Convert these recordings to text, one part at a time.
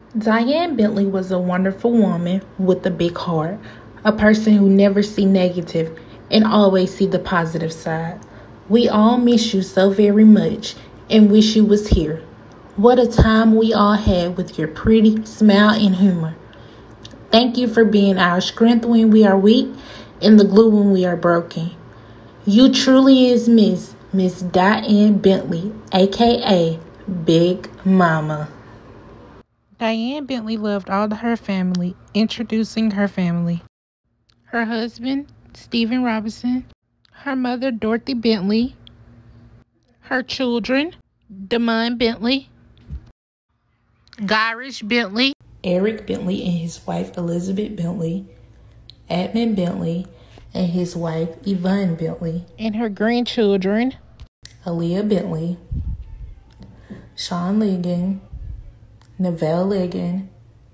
Diane Bentley was a wonderful woman with a big heart, a person who never see negative and always see the positive side. We all miss you so very much and wish you was here. What a time we all had with your pretty smile and humor. Thank you for being our strength when we are weak and the glue when we are broken. You truly is Miss Diane Bentley, aka Big Mama. Diane Bentley loved all of her family, introducing her family. Her husband, Stephen Robinson, her mother, Dorothy Bentley, her children, Damon Bentley, Garish Bentley, Eric Bentley and his wife, Elizabeth Bentley, Edmund Bentley and his wife, Yvonne Bentley, and her grandchildren, Aaliyah Bentley, Sean Ligon, Neville Ligon,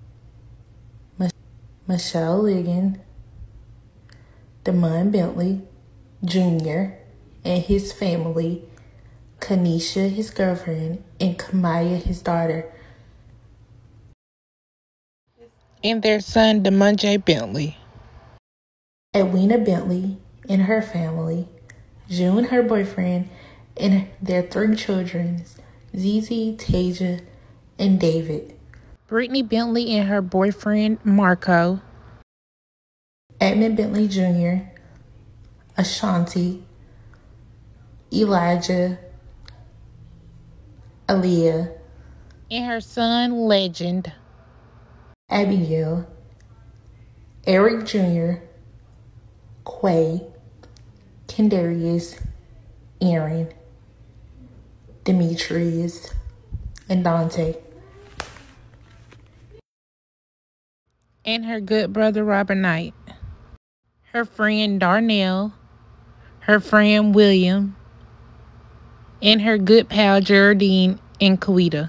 Michelle Ligon, Damon Bentley Jr. and his family, Kanisha, his girlfriend, and Kamaya, his daughter, and their son, Damon J. Bentley. Edwina Bentley and her family, June, her boyfriend, and their 3 children, Zizi, Tasia, and David. Brittany Bentley and her boyfriend, Marco. Edmund Bentley Jr., Ashanti, Elijah, Aaliyah, and her son, Legend. Abigail, Eric Jr., Quay, Kendarius, Aaron, Demetrius, and Dante. And her good brother, Robert Knight. Her friend, Darnell. Her friend, William. And her good pal, Geraldine and Kawita.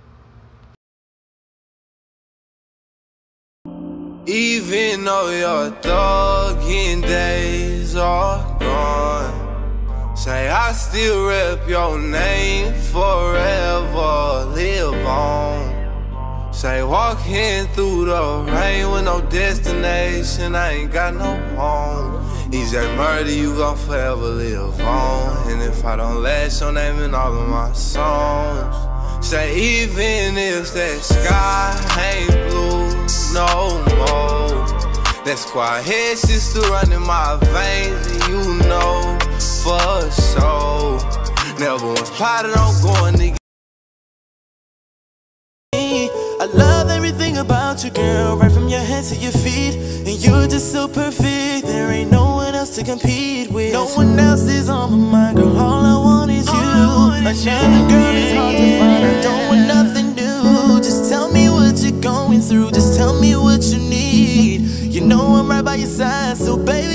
Even though your thugging days are gone, say I still rep your name forever, live on. Say walking through the rain with no destination, I ain't got no home. Easy murder, you gon' forever live on. And if I don't last your name in all of my songs, say even if that sky ain't blue no more, that squad head shit still running my veins, and you know for sure. Never was plotted on going to get. I love everything about you, girl, right from your head to your feet. And you're just so perfect, there ain't no one else to compete with. No one else is on my mind, girl, all I want is you. Another girl is hard to find, I don't want nothing new. Just tell me what you're going through, just tell me what you need. You know I'm right by your side, so baby